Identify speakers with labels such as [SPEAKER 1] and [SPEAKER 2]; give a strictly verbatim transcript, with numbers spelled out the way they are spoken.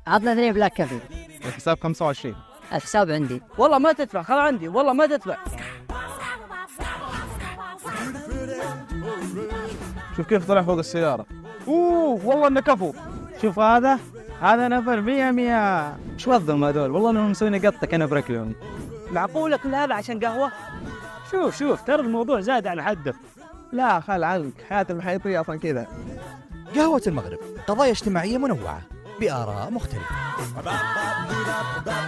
[SPEAKER 1] عطنا اثنين بلاك كافي.
[SPEAKER 2] الحساب خمسة وعشرين.
[SPEAKER 1] الحساب عندي.
[SPEAKER 3] والله ما تدفع، خل عندي، والله ما تدفع.
[SPEAKER 2] شوف كيف طلع فوق السيارة. اوه والله انه كفو. شوف هذا هذا نفر مية مية. شو الظلم هذول، والله انهم مسوين قطة كأنا بركلهم.
[SPEAKER 3] معقولة كل هذا عشان قهوة؟ شوف شوف ترى الموضوع زاد عن حده.
[SPEAKER 2] لا خل عنك، حياة المحيطية اصلا كذا.
[SPEAKER 4] قهوة المغرب، قضايا اجتماعية منوعة بآراء مختلفة.